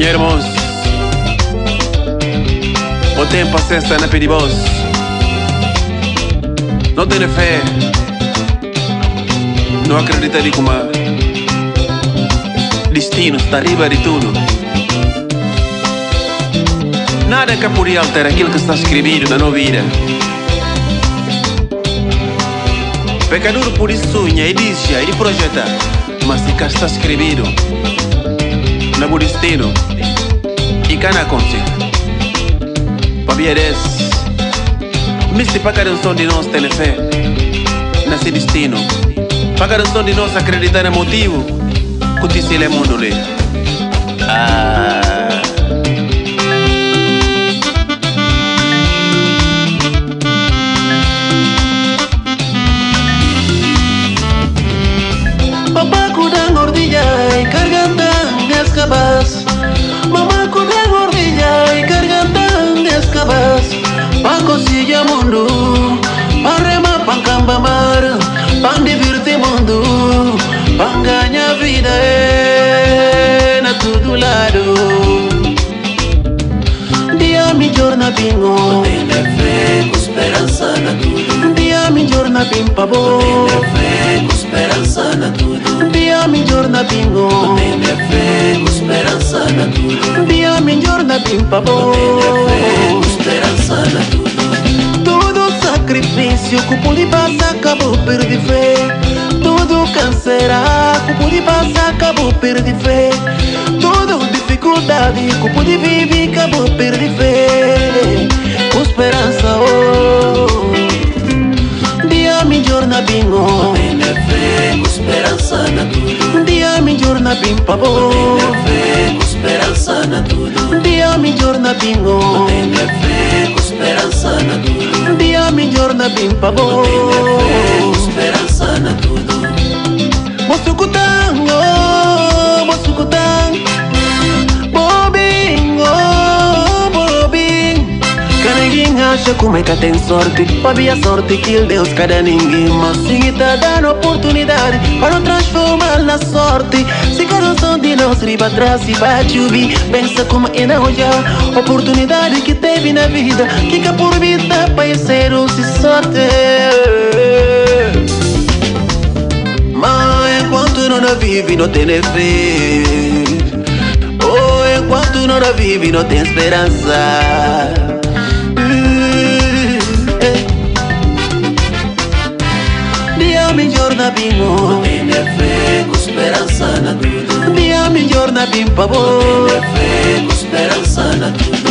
Minha irmãos, o tempo acessa na pedibos. Não tenho fé, não acredita de como destino está arriba de tudo. Nada que poderia alterar aquilo que está escrito na nossa vida. Pecador por isso sonha e diz e projeta, mas se cá está escrito na meu destino e cá na consciência. Para ver esse, se para cada um de nós ter fé nesse destino, para cada um de nós acreditar no motivo que te se lhe mundo lhe. Papá cuida gordilla y cargando escabas. Mamá cuida gordilla y cargando escabas. Pa cosilla mundo, pa rema pa cambamar, pa divertir mundo, pa ganhar vida na todo lado. Dia melhor na bingo, tem fé com esperança na tudo. Dia melhor na bimpa bo, tem fé com esperança na tudo. Dia melhor na bingo, tem fé com esperança na tudo. Dia melhor na bimpa bo, tem fé com esperança na tudo. Todo sacrifício que pude passar acabou perder fé. Todo câncer que pude passar acabou perder fé. Toda dificuldade que pude viver acabou perder fé. Com esperança, oh, dia melhor na bingo, tem fé com esperança na tudo. dia melhor na bimpa bo, tem fé com esperança na tudo. dia melhor na bingo, tem fé com esperança na tudo. dia melhor na bimpa bo, tem fé com esperança na tudo. Mosukutango, Bobinho, Bobinho. Cada ninguém acha como é que tem sorte. Para a sorte que Deus cada ninguém. Mas se está dando oportunidade para transformar na sorte. Se cada som de nós riba atrás e vai subir. Pensa como é não já oportunidade que teve na vida. Que por vida para ser um se sorte. Mas enquanto não vive não tem fé. Oh, enquanto não vive não tem esperança. Dia melhor na bingo, tem fé com esperança na tudo. dia melhor na bimpa bo, tem fé com esperança na tudo.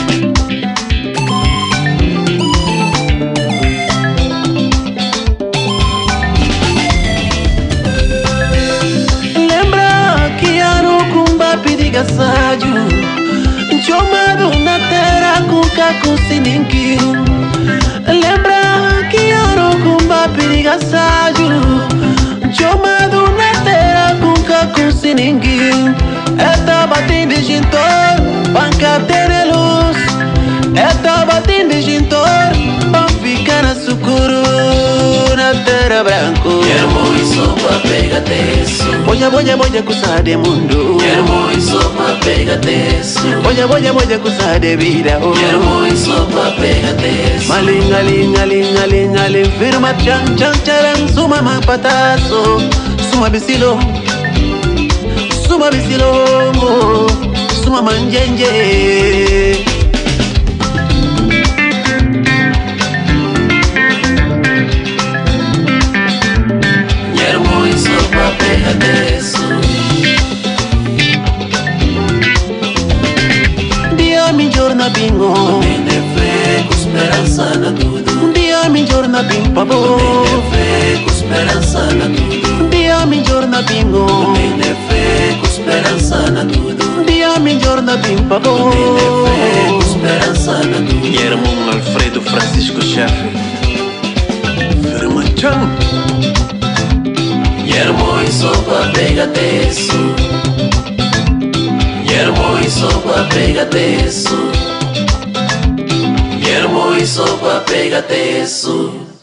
Sádio, chamado na terra com caco sem ninguém. Lembra que era com periga sádio, chamado na terra com caco sem ninguém. Esta batendo de gintor, banca ter luz. Esta batendo de gintor, para ficar na sucuru na terra branco. Yermo e sopa pega teso. Boya kusa de mundo. Yermo e sopa pega teso. Boya kusa de vida. Yermo e sopa pega teso. Maling firma chan charan suma mapataso. Suma bisilo suma manjenje. Pega teso. Dia melhor na bingo, tem fé com esperança na tudo. dia melhor na bimpa bo, tem fé com esperança na tudo. dia melhor na bingo, tem fé com esperança na tudo. dia melhor na bimpa bo, tem fé com esperança na tudo. Yermo Alfredo Francisco Chefe Firma Chan. Yermo e sopa pega teso. Yermo e sopa pega teso. Yermo e sopa pega teso.